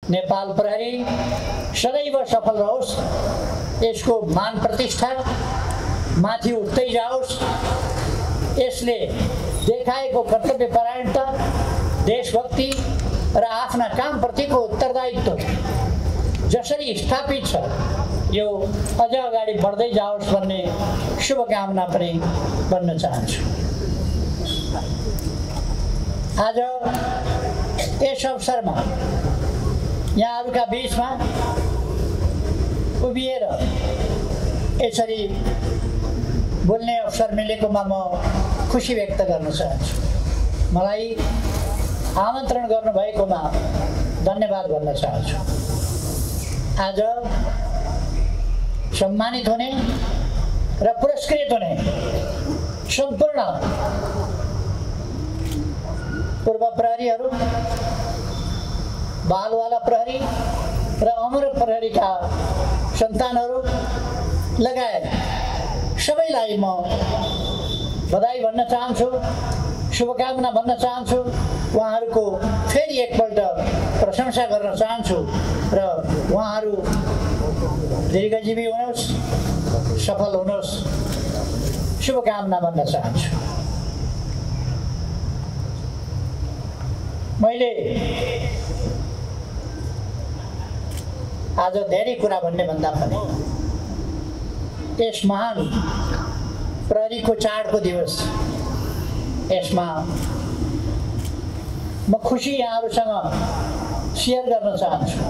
नेपाल प्रहरी सदैव सफल रहोस्, यसको मान प्रतिष्ठा माथि उठ्दै जाओस्, यसले देखाएको कर्तव्यपरायणता, देशभक्ति र आफ्ना कामप्रतिको उत्तरदायित्व जसरी स्थापित छ यो अझ अगाडि बढ्दै जाओस् भन्ने शुभकामना पनि भन्न चाहन्छु। आज यस अवसरमा यहाँहरूका बीचमा उभिएर यसरी बोल्ने अवसर मिलेकोमा म खुसी व्यक्त गर्न चाहन्छु। मलाई आमन्त्रण गर्नुभएकोमा धन्यवाद भन्न चाहन्छु। आज सम्मानित हुने र पुरस्कृत हुने सम्पूर्ण पूर्व प्रहरीहरू, बालवाला प्रहरी र अमर प्रहरीका सन्तानहरू लगायत सबैलाई म बधाई भन्न चाहन्छु, शुभकामना भन्न चाहन्छु। उहाँहरूको फेरि एकपल्ट प्रशंसा गर्न चाहन्छु र उहाँहरू दीर्घजीवी हुनुहोस्, सफल हुनुहोस्, शुभकामना भन्न चाहन्छु। मैले आज धेरै कुरा भन्ने भन्दा पनि यस महान प्रहरीको चाडको दिवस, यसमा म खुसी यहाँहरूसँग सेयर गर्न चाहन्छु।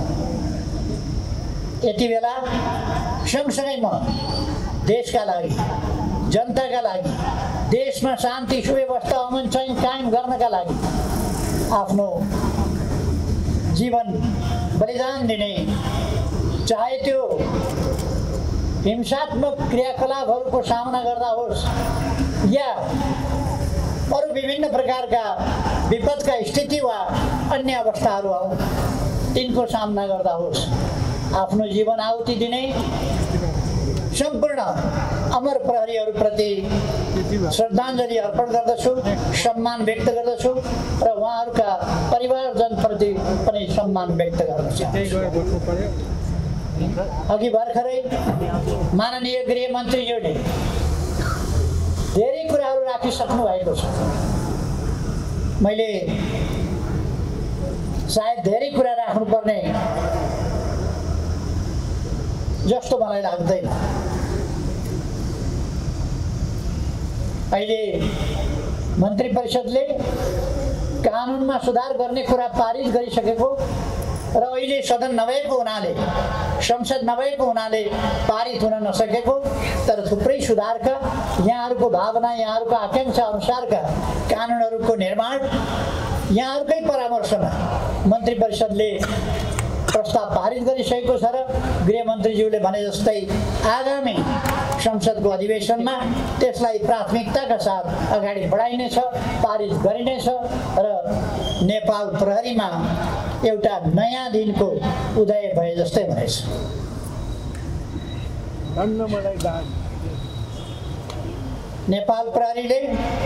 यति बेला सँगसँगै म देशका लागि, जनताका लागि, देशमा शान्ति सुव्यवस्था अमन चैन कायम गर्नका लागि आफ्नो जीवन बलिदान दिने, चाहे त्यो हिंसात्मक क्रियाकलापहरूको सामना गर्दा होस् या अरू विभिन्न प्रकारका विपदका स्थिति वा अन्य अवस्थाहरू आउन् तिनको सामना गर्दा होस्, आफ्नो जीवन आहुति दिने सम्पूर्ण अमर प्रहरीहरूप्रति श्रद्धाञ्जली अर्पण गर्दछु, सम्मान व्यक्त गर्दछु र उहाँहरूका परिवारजनप्रति पनि सम्मान व्यक्त गर्न चाहन्छु। अघि भर्खरै माननीय गृहमन्त्रीज्यूले धेरै कुराहरू राखिसक्नु भएको छ। मैले सायद धेरै कुरा राख्नुपर्ने जस्तो मलाई लाग्दैन। अहिले मन्त्री परिषदले कानुनमा सुधार गर्ने कुरा पारित गरिसकेको र अहिले सदन नभएको हुनाले, संसद नभएको हुनाले पारित हुन नसकेको, तर थुप्रै सुधारका यहाँहरूको भावना, यहाँहरूको आकांक्षा अनुसारका कानुनहरूको निर्माण यहाँहरूकै परामर्शमा मन्त्री परिषदले प्रस्ताव पारित गरिसकेको छ र गृहमन्त्रीज्यूले भने जस्तै आगामी संसदको अधिवेशनमा त्यसलाई प्राथमिकताका साथ अगाडि बढाइनेछ, पारित गरिनेछ र नेपाल प्रहरीमा एउटा नयाँ दिनको उदय भए जस्तै हुनेछ। नेपाल प्रहरीले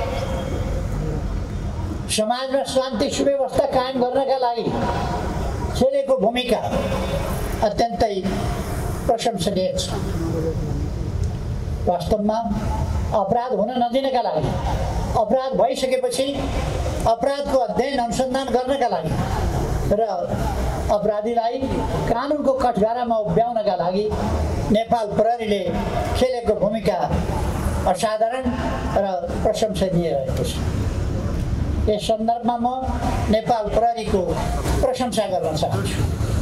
समाजमा शान्ति सुव्यवस्था कायम गर्नका लागि खेलेको भूमिका अत्यन्तै प्रशंसनीय छ। वास्तवमा अपराध हुन नदिनका लागि, अपराध भइसकेपछि अपराधको अध्ययन अनुसन्धान गर्नका लागि र अपराधीलाई कानुनको कठघरामा उभ्याउनका लागि नेपाल प्रहरीले खेलेको भूमिका असाधारण र प्रशंसनीय रहेको छ। यस सन्दर्भमा म नेपाल प्रहरीको प्रशंसा गर्न चाहन्छु।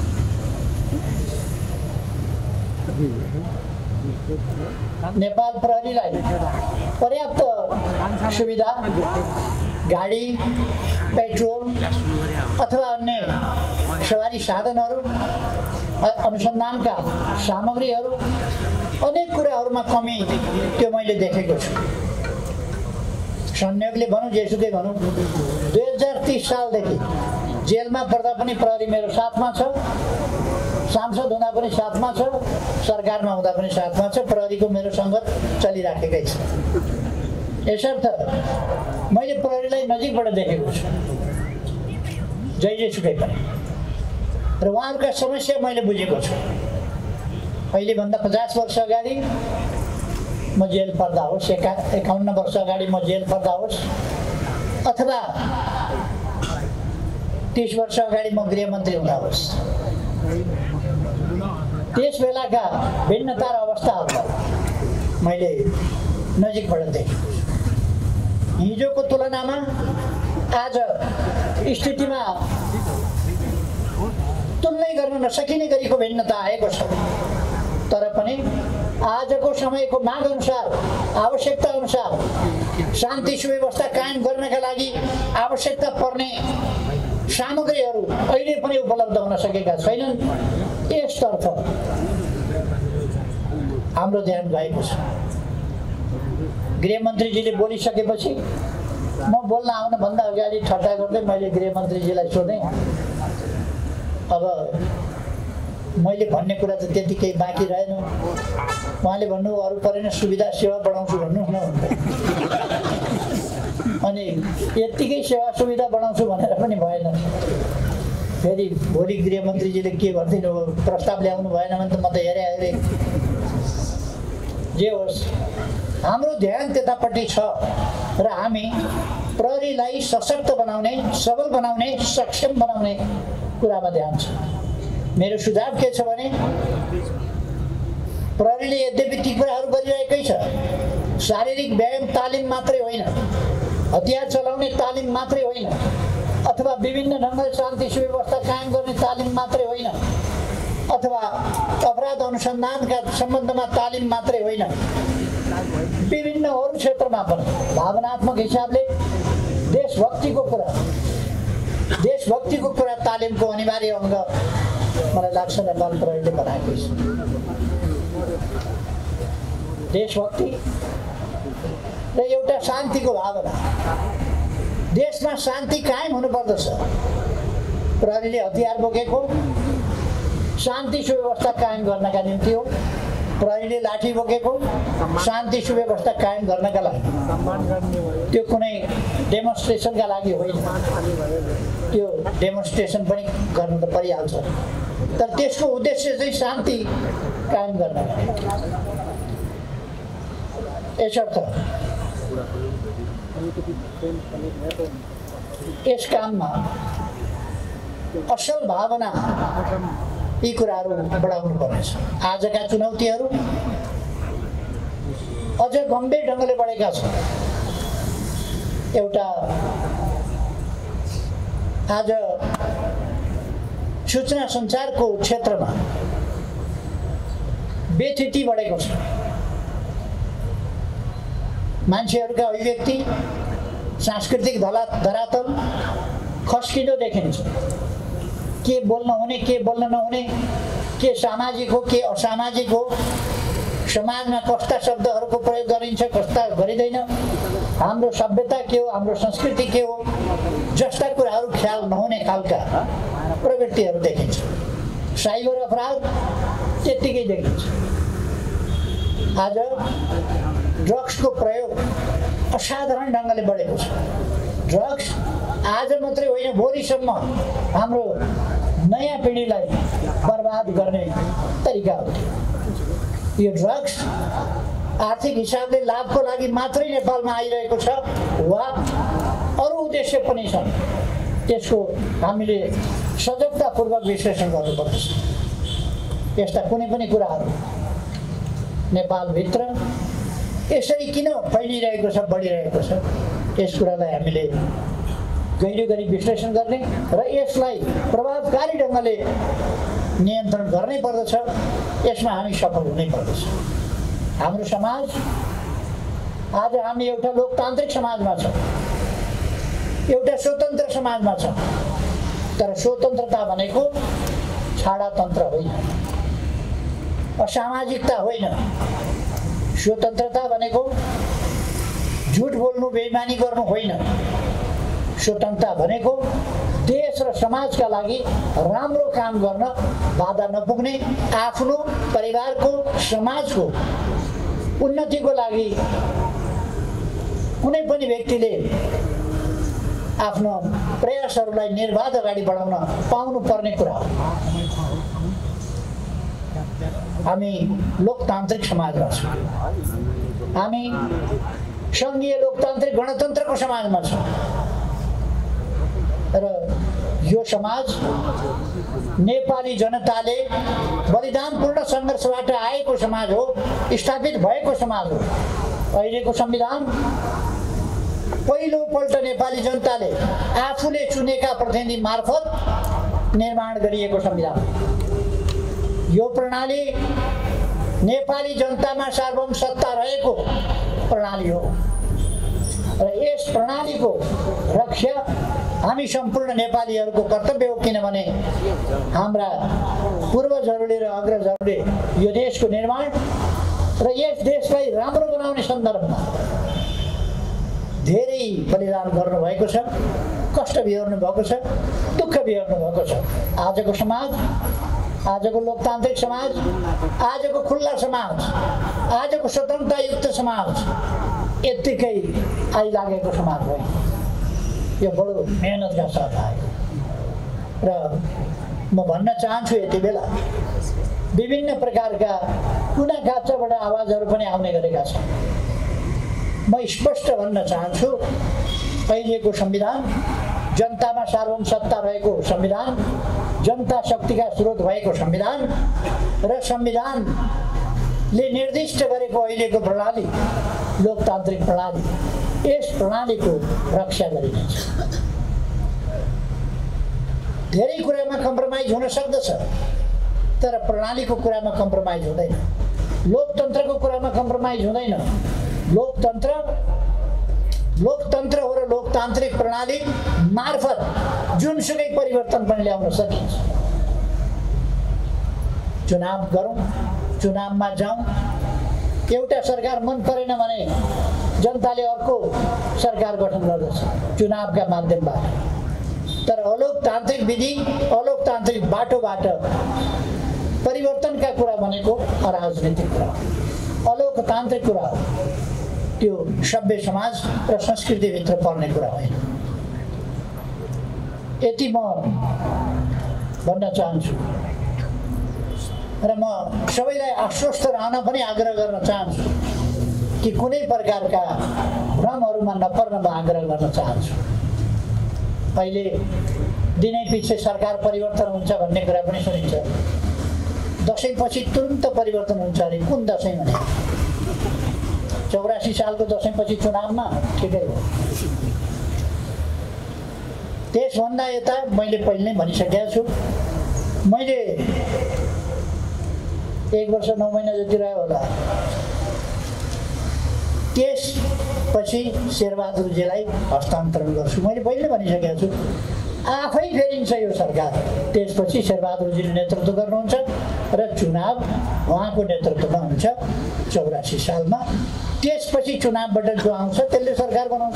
नेपाल प्रहरीलाई पर्याप्त सुविधा, गाडी, पेट्रोल अथवा अन्य सवारी साधनहरू, अनुसन्धानका सामग्रीहरू, अनेक कुराहरूमा कमी त्यो मैले देखेको छु। संयोगले भनौँ, जेसुकै भनौँ, 2030 सालदेखि जेलमा पर्दा पनि प्रहरी मेरो साथमा छ, सांसद हुँदा पनि साथमा छ, सरकारमा हुँदा पनि साथमा छ, प्रहरीको मेरो सङ्गत चलिराखेकै छ। यसर्थ मैले प्रहरीलाई नजिकबाट देखेको छु, जहिलेसुकै पनि। र उहाँहरूका समस्या मैले बुझेको छु। अहिलेभन्दा 50 वर्ष अगाडि म जेल पर्दा होस्, 51 वर्ष अगाडि म जेल पर्दा होस्, अथवा 30 वर्ष अगाडि म गृहमन्त्री हुँदा होस्, त्यस बेलाका भिन्नता र अवस्थाहरूलाई मैले नजिकबाट देखेको छु। हिजोको तुलनामा आज स्थितिमा तुलनै गर्न नसकिने गरीको भिन्नता आएको छ। तर पनि आजको समयको माग अनुसार, आवश्यकता अनुसार शान्ति सुव्यवस्था कायम गर्नका लागि आवश्यकता पर्ने सामग्रीहरू अहिले पनि उपलब्ध हुन सकेका छैनन्। यसतर्फ हाम्रो ध्यान गएको छ। गृहमन्त्रीजीले बोलिसकेपछि म बोल्न आउनुभन्दा अगाडि ठट्टा गर्दै मैले गृहमन्त्रीजीलाई सोधेँ, अब मैले भन्ने कुरा त त्यति केही बाँकी रहेन। उहाँले भन्नु अरू परेन, सुविधा सेवा बढाउँछु भन्नु न। अनि यत्तिकै सेवा सुविधा बढाउँछु भनेर पनि भएन। फेरि भोलि गृहमन्त्रीजीले के भनिदिनु, प्रस्ताव ल्याउनु भएन भने त म त हेरेँ। जे होस्, हाम्रो ध्यान त्यतापट्टि छ र हामी प्रहरीलाई सशक्त बनाउने, सबल बनाउने, सक्षम बनाउने कुरामा ध्यान छ। मेरो सुझाव के छ भने प्रहरीले यद्यपि ती कुराहरू गरिरहेकै छ, शारीरिक व्यायाम तालिम मात्रै होइन, हतियार चलाउने तालिम मात्रै होइन, अथवा विभिन्न ढङ्गले शान्ति सुव्यवस्था कायम गर्ने तालिम मात्रै होइन, अथवा अपराध अनुसन्धानका सम्बन्धमा तालिम मात्रै होइन, विभिन्न अरू क्षेत्रमा पनि भावनात्मक हिसाबले देशभक्तिको कुरा तालिमको अनिवार्य अङ्ग मलाई लाग्छ नेपाल प्रहरीले बनाएको छ। देशभक्ति र एउटा शान्तिको भावना, देशमा शान्ति कायम हुनुपर्दछ। प्रहरीले हतियार बोकेको शान्ति सुव्यवस्था कायम गर्नका निम्ति हो। प्रहरीले लाठी बोकेको शान्ति सुव्यवस्था कायम गर्नका लागि, त्यो कुनै डेमोन्स्ट्रेसनका लागि होइन। त्यो डेमोन्स्ट्रेसन पनि गर्नु त परिहाल्छ, तर त्यसको उद्देश्य चाहिँ शान्ति कायम गर्न। यसर्थ यस काममा असल भावना, यी कुराहरू बढाउनु पर्नेछ। आजका चुनौतीहरू अझ गम्भीर ढङ्गले बढेका छन्। एउटा आज सूचना सञ्चारको क्षेत्रमा बेथिति बढेको छ। मान्छेहरूका अभिव्यक्ति, सांस्कृतिक धरातल खस्किँदो देखिन्छ। के बोल्न हुने, के बोल्न नहुने, के सामाजिक हो, के असामाजिक हो, समाजमा कस्ता शब्दहरूको प्रयोग गरिन्छ, कस्ता गरिँदैन, हाम्रो सभ्यता के हो, हाम्रो संस्कृति के हो, जस्ता कुराहरू ख्याल नहुने खालका प्रवृत्तिहरू देखिन्छ। साइबर अपराध त्यत्तिकै देखिन्छ। आज ड्रग्सको प्रयोग असाधारण ढङ्गले बढेको छ। ड्रग्स आज मात्रै होइन, भोलिसम्म हाम्रो नयाँ पिँढीलाई बर्बाद गर्ने तरिका हो। यो ड्रग्स आर्थिक हिसाबले लाभको लागि मात्रै नेपालमा आइरहेको छ वा अरू उद्देश्य पनि छन्, त्यसको हामीले सजगतापूर्वक विश्लेषण गर्नुपर्छ। यस्ता कुनै पनि कुराहरू नेपालभित्र यसरी किन फैलिरहेको छ, बढिरहेको छ, यस कुरालाई हामीले गहिरो गरी विश्लेषण गर्ने र यसलाई प्रभावकारी ढङ्गले नियन्त्रण गर्नै पर्दछ। यसमा हामी सफल हुनै पर्दछ। हाम्रो समाज आज हामी एउटा लोकतान्त्रिक समाजमा छौँ, एउटा स्वतन्त्र समाजमा छौँ। तर स्वतन्त्रता भनेको छाडातन्त्र होइन, असामाजिकता होइन। स्वतन्त्रता भनेको झुट बोल्नु, बेइमानी गर्नु होइन। स्वतन्त्रता भनेको देश र समाजका लागि राम्रो काम गर्न, बाधा नपुग्ने, आफ्नो परिवारको, समाजको उन्नतिको लागि कुनै पनि व्यक्तिले आफ्नो प्रयासहरूलाई निर्बाध अगाडि बढाउन पाउनु पर्ने कुरा हो। हामी लोकतान्त्रिक समाजमा छौँ, हामी सङ्घीय लोकतान्त्रिक गणतन्त्रको समाजमा छौँ र यो समाज नेपाली जनताले बलिदानपूर्ण सङ्घर्षबाट आएको समाज हो, स्थापित भएको समाज हो। अहिलेको संविधान पहिलोपल्ट नेपाली जनताले आफूले चुनेका प्रतिनिधि मार्फत निर्माण गरिएको संविधान। यो प्रणाली नेपाली जनतामा सार्वभौम सत्ता रहेको प्रणाली हो र यस प्रणालीको रक्षा हामी सम्पूर्ण नेपालीहरूको कर्तव्य हो, किनभने हाम्रा पूर्वजहरूले र अग्रजहरूले यो देशको निर्माण र यस देशलाई राम्रो बनाउने सन्दर्भमा धेरै बलिदान गर्नुभएको छ, कष्ट बिहोर्नु भएको छ, दुःख बिहोर्नु भएको छ। आजको समाज, आजको लोकतान्त्रिक समाज, आजको खुल्ला समाज, आजको स्वतन्त्रतायुक्त समाज यत्तिकै आइलागेको समाज होइन। यो बडो मेहनतका साथ आयो र म भन्न चाहन्छु यति बेला विभिन्न प्रकारका कुना काप्चाबाट आवाजहरू पनि आउने गरेका छन्। म स्पष्ट भन्न चाहन्छु, अहिलेको संविधान जनतामा सार्वभौम सत्ता रहेको संविधान, जनता शक्तिका स्रोत भएको संविधान र संविधानले निर्दिष्ट गरेको अहिलेको प्रणाली लोकतान्त्रिक प्रणाली, यस प्रणालीको रक्षा गरिनेछ। धेरै कुरामा कम्प्रोमाइज हुन सक्दछ, तर प्रणालीको कुरामा कम्प्रोमाइज हुँदैन, लोकतन्त्रको कुरामा कम्प्रोमाइज हुँदैन। लोकतन्त्र हो र लोकतान्त्रिक प्रणाली मार्फत जुनसुकै परिवर्तन पनि ल्याउन सकिन्छ। चुनाव गरौँ, चुनावमा जाउँ, एउटा सरकार मन परेन भने जनताले अर्को सरकार गठन गर्दछ चुनावका माध्यमबाट। तर अलोकतान्त्रिक विधि, अलोकतान्त्रिक बाटोबाट परिवर्तनका कुरा भनेको अराजनीतिक कुरा हो, अलोकतान्त्रिक कुरा हो। त्यो सभ्य समाज र संस्कृतिभित्र पर्ने कुरा होइन। यति म भन्न चाहन्छु र म सबैलाई आश्वस्त रहन पनि आग्रह गर्न चाहन्छु कि कुनै प्रकारका भ्रमहरूमा नपर्न म आग्रह गर्न चाहन्छु। अहिले दिनै पछि सरकार परिवर्तन हुन्छ भन्ने कुरा पनि सुनिन्छ। दसैँपछि तुरुन्त परिवर्तन हुन्छ अरे, कुन दसैँ भने 84 सालको दसैँपछि चुनावमा ठिकै हो। त्यसभन्दा यता मैले पहिले नै भनिसकेको छु, मैले 1 वर्ष 9 महिना जति रह्यो होला, त्यसपछि शेरबहादुरजीलाई हस्तान्तरण गर्छु। मैले पहिले भनिसकेको छु, आफै फेरिन्छ यो सरकार, त्यसपछि शेरबहादुरजीले नेतृत्व गर्नुहुन्छ र चुनाव उहाँको नेतृत्वमा हुन्छ 84 सालमा। त्यसपछि चुनावबाट जो आउँछ त्यसले सरकार बनाउँछ।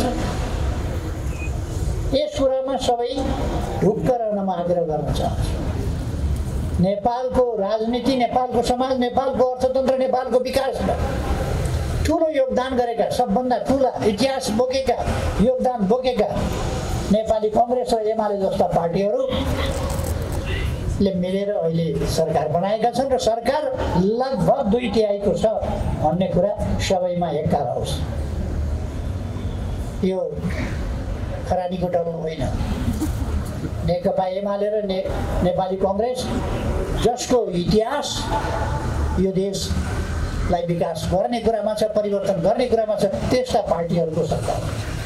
यस कुरामा सबै ढुक्क रहन म आग्रह गर्न चाहन्छु। नेपालको राजनीति, नेपालको समाज, नेपालको अर्थतन्त्र, नेपालको विकासमा ठुलो योगदान गरेका, सबभन्दा ठुला इतिहास बोकेका, योगदान बोकेका नेपाली कङ्ग्रेस र एमाले जस्ता पार्टीहरूले मिलेर अहिले सरकार बनाएका छन् र सरकार लगभग 2/3 छ भन्ने कुरा सबैमा एक्का रहोस्। यो खरानीको डलो होइन। नेकपा एमाले र नेपाली कङ्ग्रेस जसको इतिहास यो देशलाई विकास गर्ने कुरामा छ, परिवर्तन गर्ने कुरामा छ, त्यस्ता पार्टीहरूको सरकार।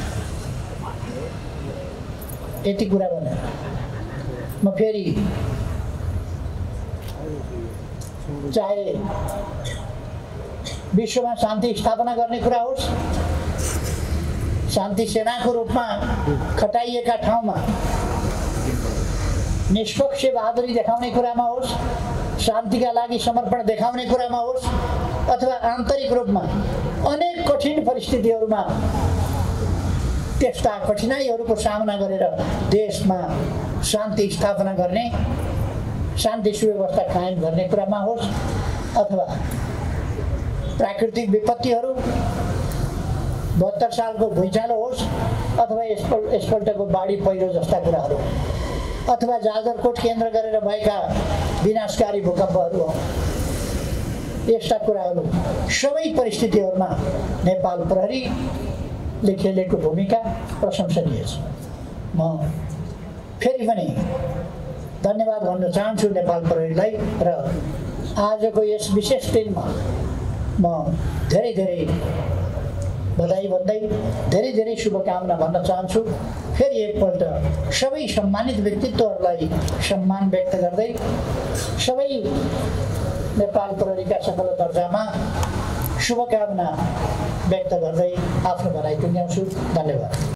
यति कुरा भने म फेरि चाहे विश्वमा शान्ति स्थापना गर्ने कुरा होस्, शान्ति सेनाको रूपमा खटाइएका ठाउँमा निष्पक्ष बहादुरी देखाउने कुरामा होस्, शान्तिका लागि समर्पण देखाउने कुरामा होस्, अथवा आन्तरिक रूपमा अनेक कठिन परिस्थितिहरूमा त्यस्ता कठिनाइहरूको सामना गरेर देशमा शान्ति स्थापना गर्ने, शान्ति सुव्यवस्था कायम गर्ने कुरामा होस्, अथवा प्राकृतिक विपत्तिहरू 72 सालको भुइँचालो होस् अथवा यसपल्टको बाढी पहिरो जस्ता कुराहरू अथवा जाजरकोट केन्द्र गरेर भएका विनाशकारी भूकम्पहरू यस्ता कुराहरू सबै परिस्थितिहरूमा नेपाल प्रहरीले खेलेको भूमिका प्रशंसनीय छ। म फेरि पनि धन्यवाद भन्न चाहन्छु नेपाल प्रहरीलाई र आजको यस विशेष दिनमा म धेरै धेरै बधाई भन्दै धेरै धेरै शुभकामना भन्न चाहन्छु। फेरि एकपल्ट सबै सम्मानित व्यक्तित्वहरूलाई सम्मान व्यक्त गर्दै सबै नेपाल प्रहरीका सकल दर्जामा शुभकामना व्यक्त गर्दै आफ्नो भनाइ टुङ्ग्याउँछु। धन्यवाद।